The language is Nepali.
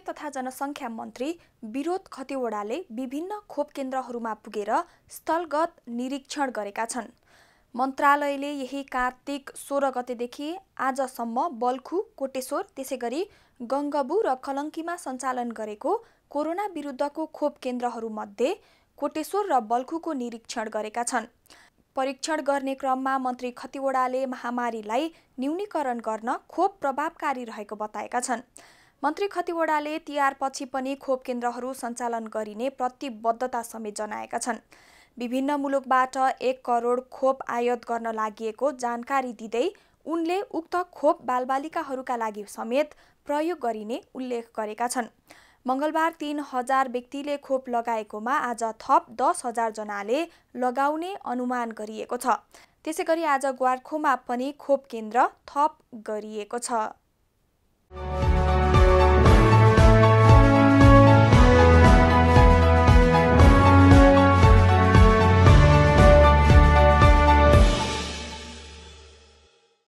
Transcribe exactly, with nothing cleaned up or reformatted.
तथा जनसङ्ख्या मन्त्री विरोध खतिवडाले विभिन्न खोप केन्द्रहरूमा पुगेर स्थलगत निरीक्षण गरेका छन्। मन्त्रालयले यही कार्तिक सोह्र गतेदेखि आजसम्म बल्खु, कोटेश्वर, त्यसैगरी गङ्गबु र कलङ्कीमा सञ्चालन गरेको कोरोना विरुद्धको खोप केन्द्रहरूमध्ये कोटेश्वर र बल्खुको निरीक्षण गरेका छन्। परीक्षण गर्ने क्रममा मन्त्री खतिवडाले महामारीलाई न्यूनीकरण गर्न खोप प्रभावकारी रहेको बताएका छन्। मन्त्री खतिवडाले तिहारपछि पनि खोप केन्द्रहरू सञ्चालन गरिने प्रतिबद्धता समेत जनाएका छन्। विभिन्न मुलुकबाट एक करोड खोप आयात गर्न लागि जानकारी दिँदै उनले उक्त खोप बालबालिकाहरूका लागि समेत प्रयोग गरिने उल्लेख गरेका छन्। मङ्गलबार तीन हजार व्यक्तिले खोप लगाएकोमा आज थप दस हजार जनाले लगाउने अनुमान गरिएको छ। त्यसैगरी आज ग्वार्खोमा पनि खोप केन्द्र थप गरिएको छ।